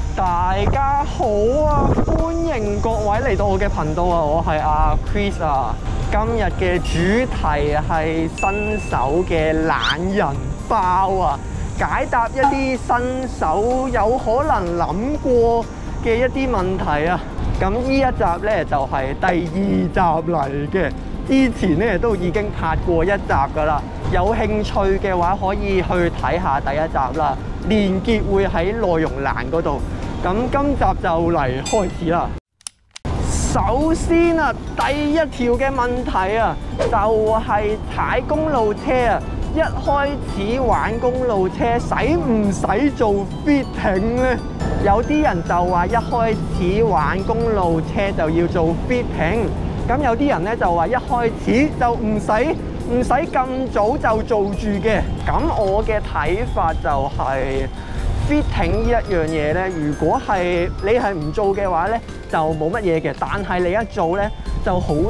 大家好啊，歡迎各位嚟到我嘅頻道啊，我係阿 Chris 啊。今日嘅主題係新手嘅懶人包啊，解答一啲新手有可能諗過嘅一啲問題啊。咁呢一集呢，就係第2集嚟嘅，之前呢，都已經拍過1集㗎啦。有興趣嘅話可以去睇下第1集啦，連結會喺內容欄嗰度。咁今集就嚟開始啦。首先啊，第一條嘅問題啊，就係踩公路車啊。一開始玩公路車，使唔使做 fitting 呢？有啲人就話一開始玩公路車就要做 fitting， 咁有啲人咧就話一開始就唔使咁早就做住嘅。咁我嘅睇法就係fitting 呢一樣嘢咧，如果係你係唔做嘅話咧，就冇乜嘢嘅。但係你一做咧，就好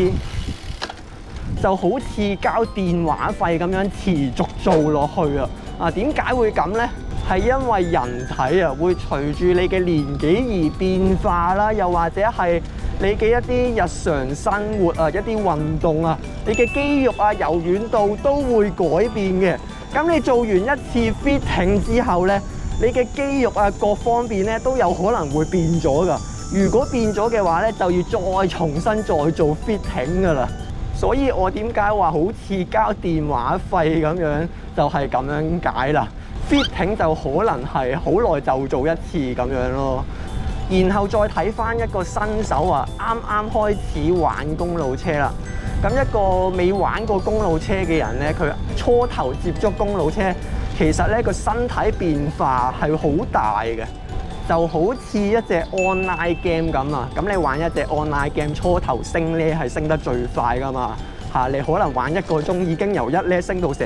似交電話費咁樣持續做落去啊！啊，點解會咁咧？係因為人體啊會隨住你嘅年紀而變化啦，又或者係你嘅一啲日常生活啊、一啲運動啊，你嘅肌肉啊、柔軟度都會改變嘅。咁你做完一次 fitting 之後咧，你嘅肌肉啊各方面咧都有可能會變咗㗎。如果變咗嘅話咧，就要再重新再做 fitting 㗎啦。所以我點解話好似交電話費咁樣，就係咁樣解啦。fitting 就可能係好耐就做一次咁樣咯。然後再睇翻一個新手啊，啱啱開始玩公路車啦。咁一個未玩過公路車嘅人咧，佢初頭接觸公路車，其實咧個身體變化係好大嘅，就好似一隻 online game 咁啊。咁你玩一隻 online game， 初頭升呢係升得最快噶嘛嚇，你可能玩1個鐘已經由1呢升到成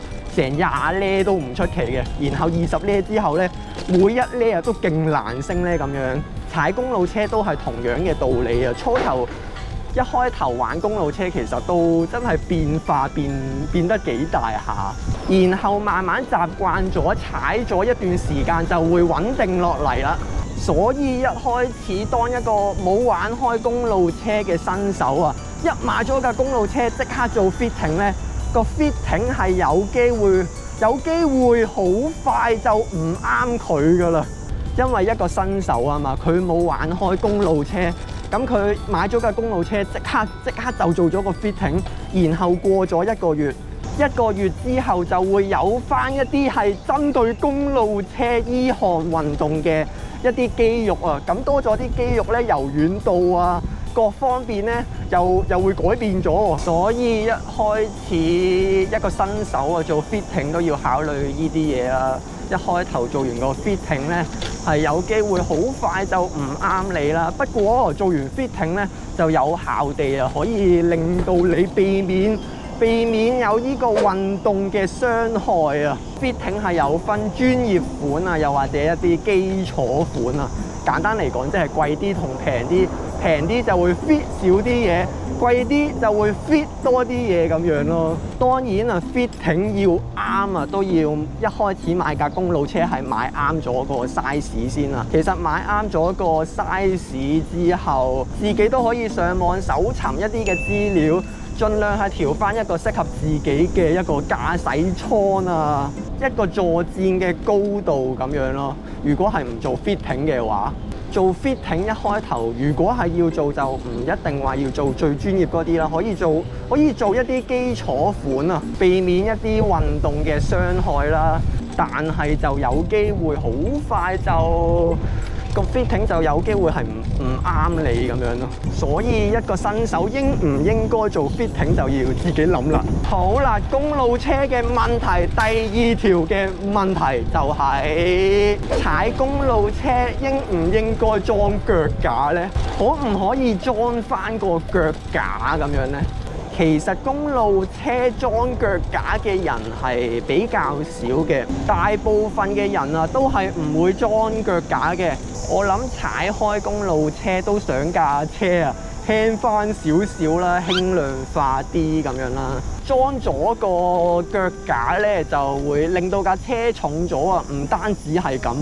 20呢都唔出奇嘅。然後20呢之後咧，每1呢啊都勁難升呢咁樣。踩公路車都係同樣嘅道理啊。一開頭玩公路車其實都真係變化變得幾大下，然後慢慢習慣咗，踩咗一段時間就會穩定落嚟啦。所以一開始當一個冇玩開公路車嘅新手啊，一買咗架公路車即刻做 fitting 呢，個 fitting 係有機會好快就唔啱佢噶啦。因為一個新手啊嘛，佢冇玩開公路車。咁佢買咗架公路車，即刻就做咗個 fitting， 然後過咗1個月，1個月之後就會有翻一啲係針對公路車依項運動嘅一啲肌肉啊，咁多咗啲肌肉咧，柔軟度啊，各方面咧又會改變咗，所以一開始一個新手啊做 fitting 都要考慮呢啲嘢啦。一開頭做完個 fitting 咧，係有機會好快就唔啱你啦。不過做完 fitting 咧，就有效地啊，可以令到你避免有呢個運動嘅傷害啊。fitting 係有分專業款啊，又或者一啲基礎款啊。簡單嚟講，即係貴啲同平啲，平啲就會 fit 少啲嘢，貴啲就會 fit 多啲嘢咁樣咯。當然啊 ，fitting 要啱啊，都要一開始買架公路車係買啱咗個 size 先啦。其實買啱咗個 size 之後，自己都可以上網搜尋一啲嘅資料，盡量係調翻一個適合自己嘅一個駕駛艙啊，一個坐墊嘅高度咁樣咯。如果係唔做 fitting 嘅話，做 fitting 一開頭，如果係要做就唔一定話要做最專業嗰啲啦，可以做一啲基礎款啊，避免一啲運動嘅傷害啦。但係就有機會好快就個 fitting 就有機會係唔啱你咁樣咯。所以一個新手應唔應該做 fitting 就要自己諗啦。好啦，公路車嘅問題，第2條嘅問題就係踩公路車應唔應該裝腳架呢？可唔可以裝翻個腳架咁樣呢？其實公路車裝腳架嘅人係比較少嘅，大部分嘅人啊都係唔會裝腳架嘅。我諗踩開公路車都想架車啊輕翻少少啦，輕量化啲咁樣啦。裝咗個腳架咧，就會令到架車重咗啊！唔單止係咁啊，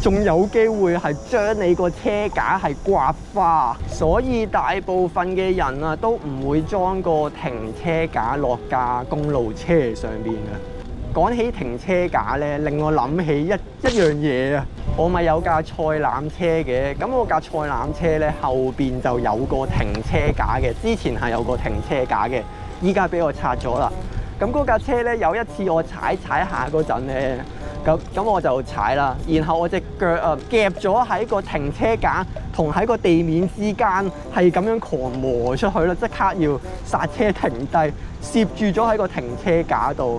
仲有機會係將你個車架係刮花。所以大部分嘅人啊都唔會裝個停車架落架公路車上邊嘅。講起停車架咧，令我諗起一樣嘢啊！我咪有架菜籃車嘅，咁我架菜籃車咧後邊就有個停車架嘅，之前係有個停車架嘅，依家俾我拆咗啦。咁嗰架車咧有一次我踩下嗰陣咧，咁我就踩啦，然後我隻腳啊夾咗喺個停車架同喺個地面之間，係咁樣狂磨出去啦，即刻要剎車停低，攝住咗喺個停車架度。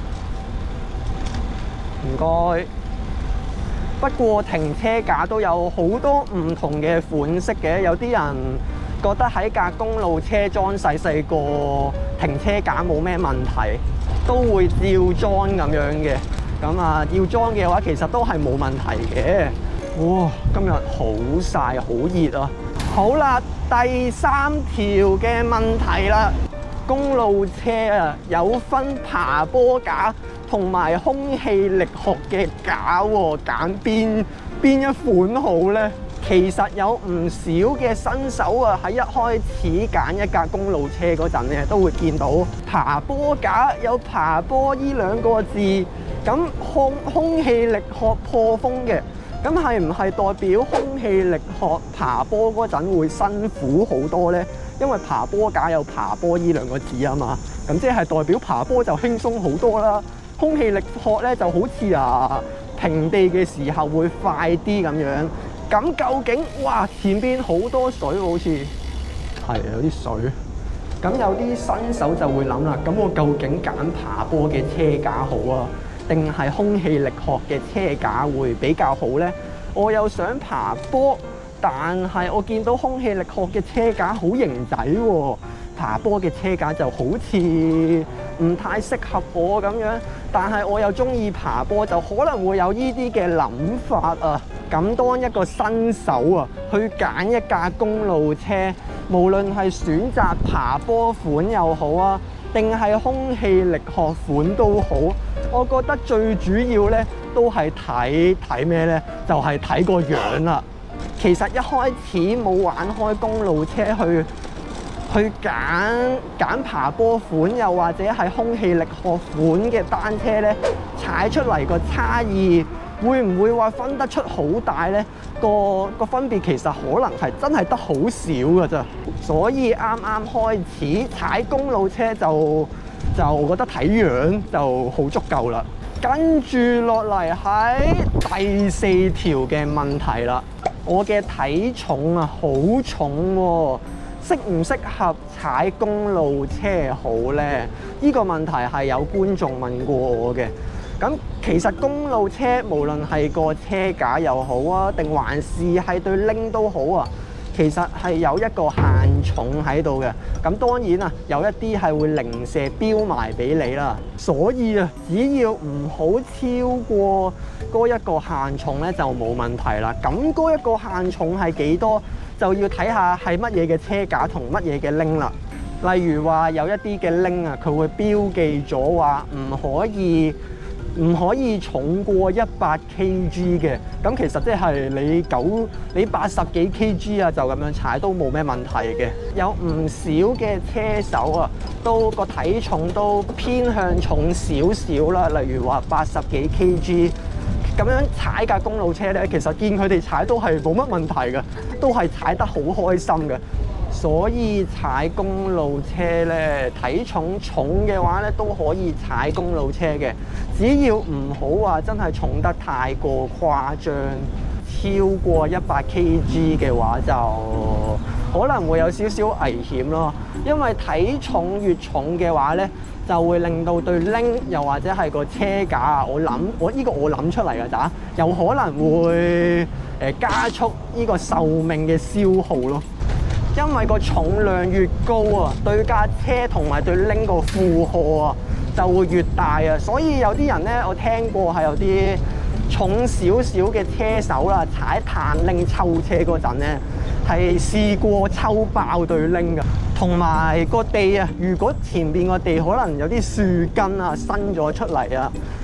唔該。不過停車架都有好多唔同嘅款式嘅，有啲人覺得喺架公路車裝細個停車架冇咩問題，都會照裝咁樣嘅。咁啊，要裝嘅話其實都係冇問題嘅。哇！今日好曬，好熱啊！好啦，第3條嘅問題啦，公路車啊有分爬坡架同埋空氣力學嘅架喎，揀邊一款好呢？其實有唔少嘅新手啊，喺一開始揀一架公路車嗰陣咧，都會見到爬坡架有爬坡呢2個字，咁空氣力學破風嘅，咁係唔係代表空氣力學爬坡嗰陣會辛苦好多呢？因為爬坡架有爬坡呢2個字啊嘛，咁即係代表爬坡就輕鬆好多啦。空氣力學咧就好似平地嘅時候會快啲咁樣。咁究竟哇前邊好多水，好似係有啲水。咁有啲新手就會諗啦，咁我究竟揀爬坡嘅車架好啊，定係空氣力學嘅車架會比較好呢？我又想爬坡，但係我見到空氣力學嘅車架好型仔喎。爬坡嘅車架就好似唔太適合我咁樣，但係我又中意爬坡，就可能會有呢啲嘅諗法啊。咁當一個新手啊，去揀一架公路車，無論係選擇爬坡款又好啊，定係空氣力學款都好，我覺得最主要呢都係睇咩呢？就係睇個樣啦。其實一開始冇玩開公路車去揀爬坡款，又或者係空氣力學款嘅單車呢，踩出嚟個差異會唔會話分得出好大呢？個分別其實可能係真係得好少㗎咋。所以啱啱開始踩公路車就覺得睇樣就好足夠啦。跟住落嚟喺第4條嘅問題啦，我嘅體重啊好重喎。適唔適合踩公路車好呢？呢個問題係有觀眾問過我嘅。咁其實公路車無論係個車架又好啊，定還是係對拎都好啊，其實係有一個限重喺度嘅。咁當然啊，有一啲係會零舍標埋俾你啦。所以啊，只要唔好超過嗰一個限重咧，就冇問題啦。咁嗰一個限重係幾多？就要睇下係乜嘢嘅車架同乜嘢嘅拎啦。例如話有一啲嘅拎啊，佢會標記咗話唔可以重過100 kg 嘅。咁其實即係你80幾 kg 啊，就咁樣踩都冇咩問題嘅。有唔少嘅車手啊，都個體重都偏向重少少啦。例如話80幾 kg。咁樣踩架公路車咧，其實見佢哋踩都係冇乜問題嘅，都係踩得好開心嘅。所以踩公路車咧，體重重嘅話咧，都可以踩公路車嘅，只要唔好話真係重得太過誇張，超過100 kg 嘅話就可能會有少少危險咯。因為體重越重嘅話咧，就會令到對拎又或者係個車架啊，我諗出嚟㗎咋，有可能會加速呢個壽命嘅消耗咯。因為個重量越高啊，對架車同埋對拎個負荷啊就會越大啊。所以有啲人咧，我聽過係有啲重少少嘅車手啦，踩炭拎抽車嗰陣咧，係試過抽爆對拎㗎。同埋個地啊，如果前邊個地可能有啲樹根啊伸咗出嚟啊，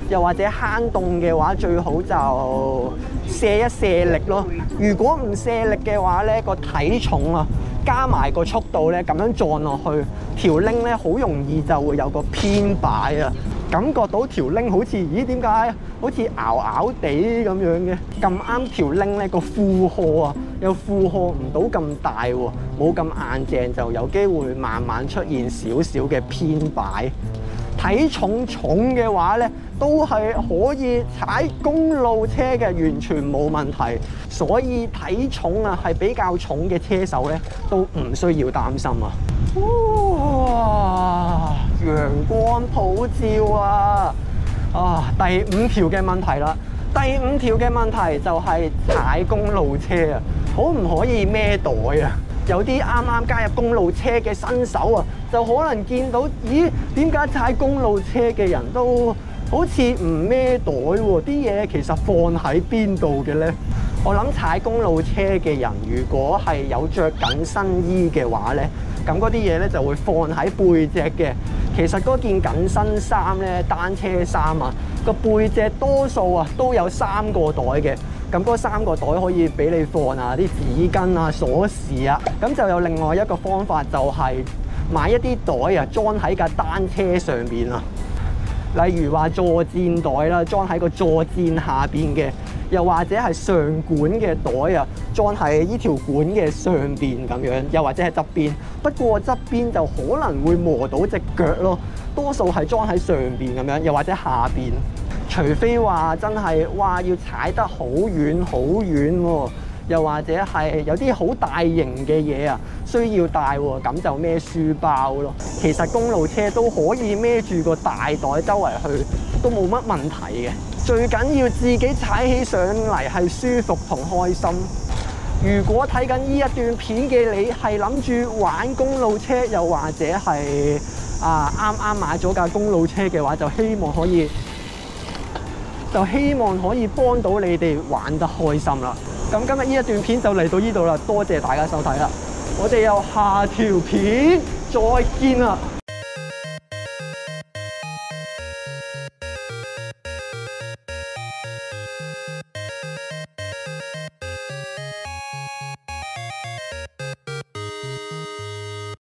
又或者慳凍嘅話，最好就卸一卸力咯。如果唔卸力嘅話咧，個體重啊加埋個速度咧，咁樣撞落去條鈴咧，好容易就會有個偏擺啊！感覺到條鈴好似，咦？點解好似拗拗地咁樣嘅？咁啱條鈴咧個負荷啊，又負荷唔到咁大喎，冇咁硬淨，就有機會慢慢出現少少嘅偏擺。體重重嘅話咧，都係可以踩公路車嘅，完全冇問題。所以體重啊係比較重嘅車手咧，都唔需要擔心啊！哇！陽光普照啊！第5條嘅問題啦。第5條嘅問題就係踩公路車啊，可唔可以孭袋啊？有啲啱啱加入公路車嘅新手啊，就可能見到，咦？點解踩公路車嘅人都好似唔孭袋喎？啲嘢其實放喺邊度嘅呢？我諗踩公路車嘅人，如果係有着緊身衣嘅話呢，咁嗰啲嘢咧就會放喺背脊嘅。其實嗰件緊身衫咧，單車衫啊，個背脊多數啊都有3個袋嘅。咁嗰3個袋可以俾你放啊啲紙巾啊、鎖匙啊。咁就有另外一個方法，就係買一啲袋啊，裝喺架單車上邊啊。例如話坐墊袋啦，裝喺個坐墊下邊嘅。又或者係上管嘅袋啊，裝喺呢條管嘅上邊咁樣，又或者係側邊。不過側邊就可能會磨到隻腳咯，多數係裝喺上邊咁樣，又或者下邊。除非話真係哇要踩得好遠好遠喎，又或者係有啲好大型嘅嘢啊需要帶喎，咁就孭書包咯。其實公路車都可以孭住個大袋周圍去，都冇乜問題嘅。最緊要自己踩起上嚟係舒服同開心。如果睇緊呢一段片嘅你係諗住玩公路車，又或者係啱啱買咗架公路車嘅話，就希望可以幫到你哋玩得開心啦。咁今日呢一段片就嚟到呢度啦，多謝大家收睇啦。我哋有下條片再見啦。